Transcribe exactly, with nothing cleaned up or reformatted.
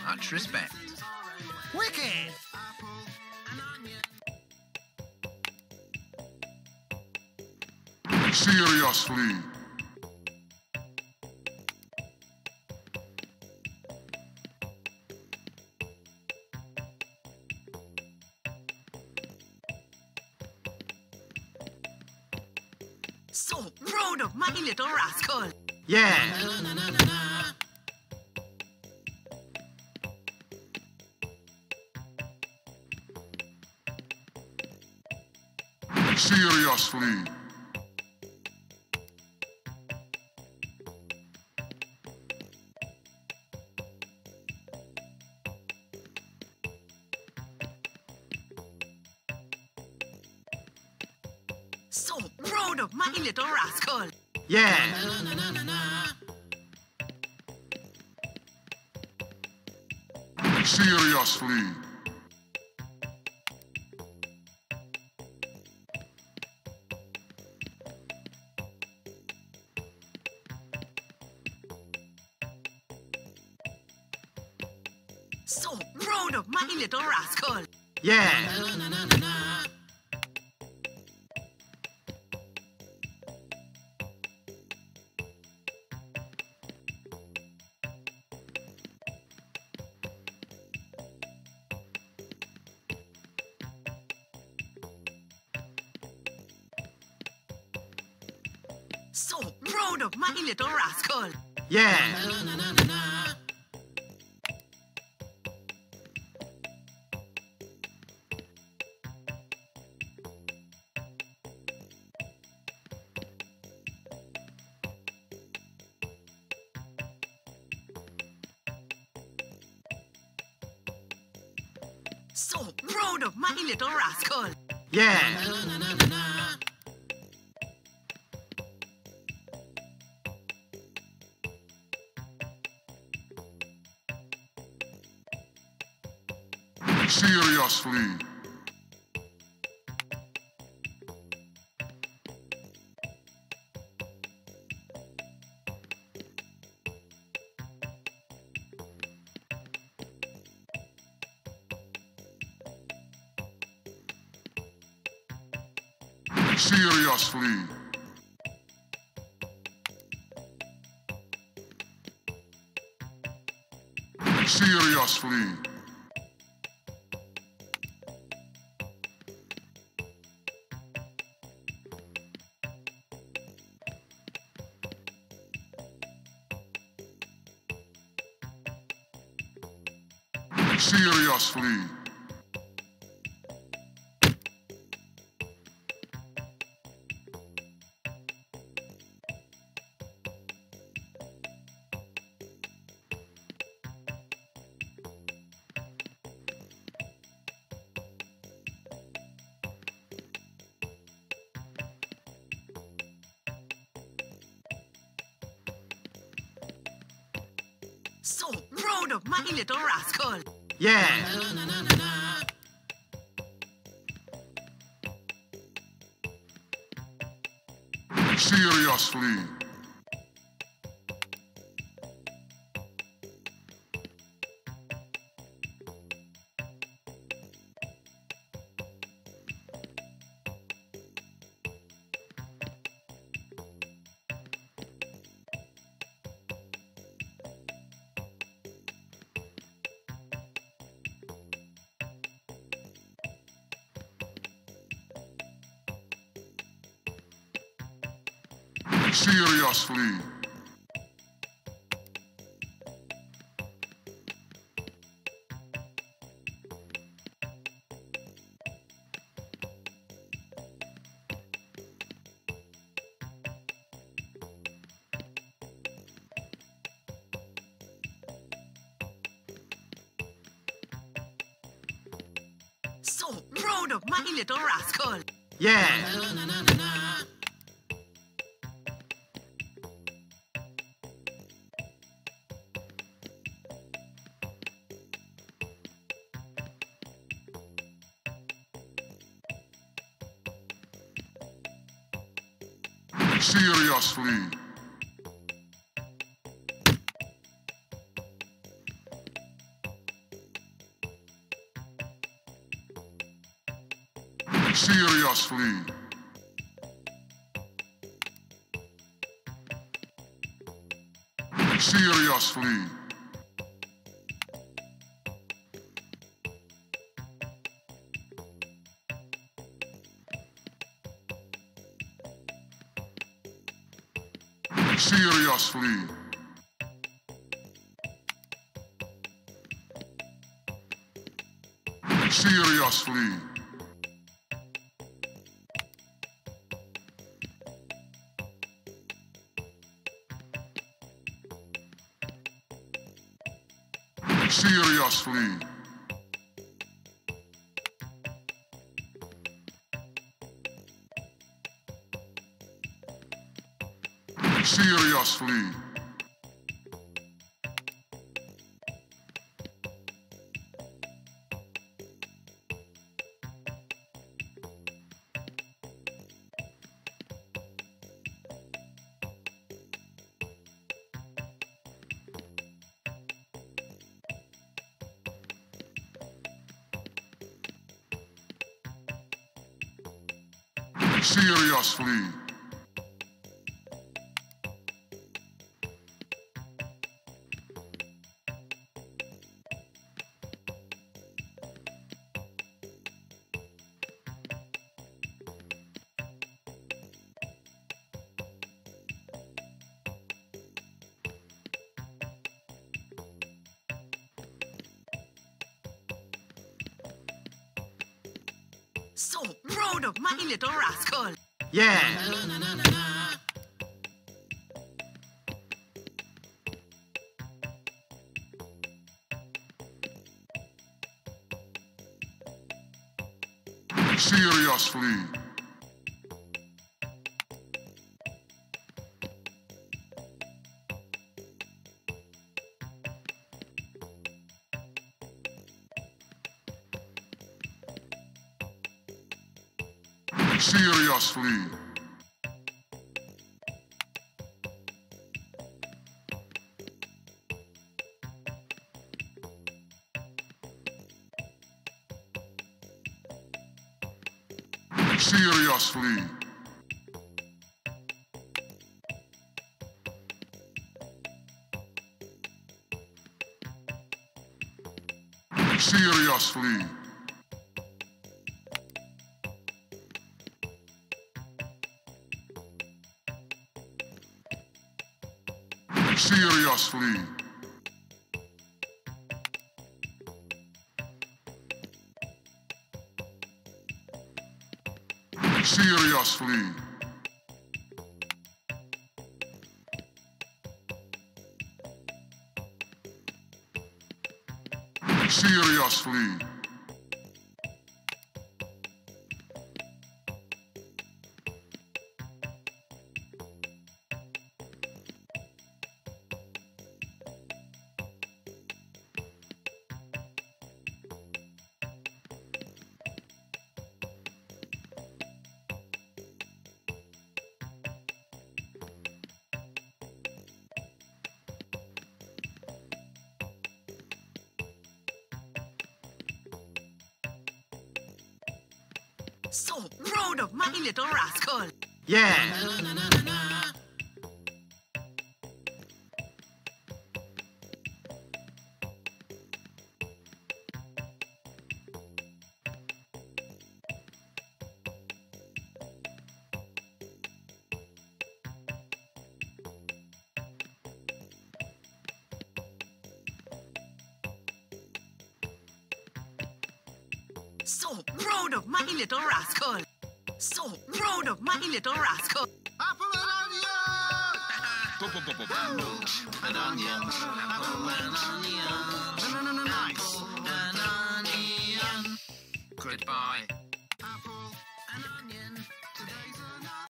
Much respect. Wicked! Seriously. So proud of my little rascal. Yeah. Seriously. So proud of my little rascal. Yeah. Seriously. So proud of my little rascal. Yeah. So proud of my little rascal. Yeah. So proud of my little rascal. Yeah. Seriously. Seriously. Seriously. Seriously. So proud of my little rascal. Yeah. Seriously. Seriously. So proud of my little rascal. Yeah. Seriously. Seriously. Seriously. Seriously. Seriously. Seriously. Seriously. Seriously. So proud of my little rascal. Yeah. Seriously. Seriously. Seriously. Seriously. Seriously. Seriously. Seriously. So proud of my little rascal. Yeah. So proud of my little rascal. So proud of my little rascal. Apple and onion. An onion, apple and onion. No, no, no, no, nice. An onion. Goodbye.